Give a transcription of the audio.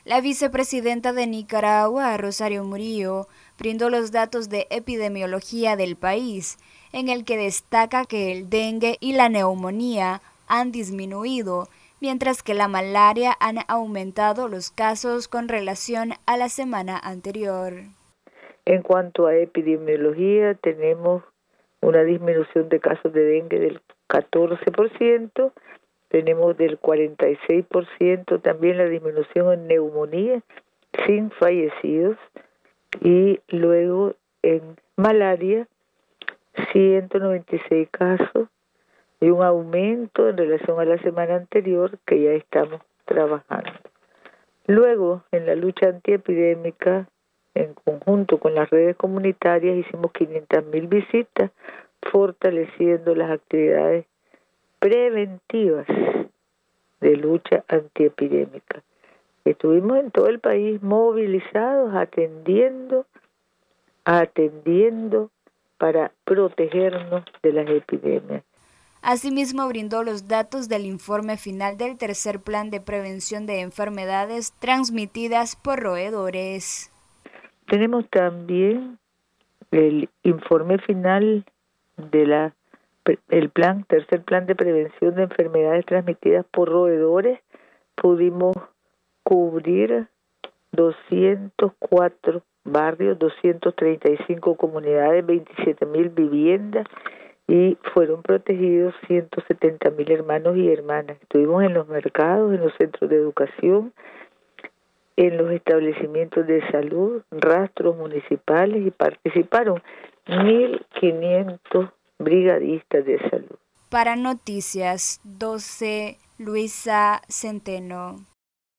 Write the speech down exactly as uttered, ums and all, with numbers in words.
La vicepresidenta de Nicaragua, Rosario Murillo, brindó los datos de epidemiología del país, en el que destaca que el dengue y la neumonía han disminuido, mientras que la malaria han aumentado los casos con relación a la semana anterior. En cuanto a epidemiología, tenemos una disminución de casos de dengue del catorce por ciento, tenemos del cuarenta y seis por ciento también la disminución en neumonía, sin fallecidos, y luego en malaria, ciento noventa y seis casos, y un aumento en relación a la semana anterior que ya estamos trabajando. Luego, en la lucha antiepidémica, en conjunto con las redes comunitarias, hicimos quinientas mil visitas, fortaleciendo las actividades preventivas de lucha antiepidémica. Estuvimos en todo el país movilizados, atendiendo, atendiendo para protegernos de las epidemias. Asimismo, brindó los datos del informe final del tercer plan de prevención de enfermedades transmitidas por roedores. Tenemos también el informe final de la el plan, tercer plan de prevención de enfermedades transmitidas por roedores. Pudimos cubrir doscientos cuatro barrios, doscientas treinta y cinco comunidades, veintisiete mil viviendas, y fueron protegidos ciento setenta mil hermanos y hermanas. Estuvimos en los mercados, en los centros de educación, en los establecimientos de salud, rastros municipales, y participaron mil quinientos brigadistas de salud. Para Noticias doce, Luisa Centeno.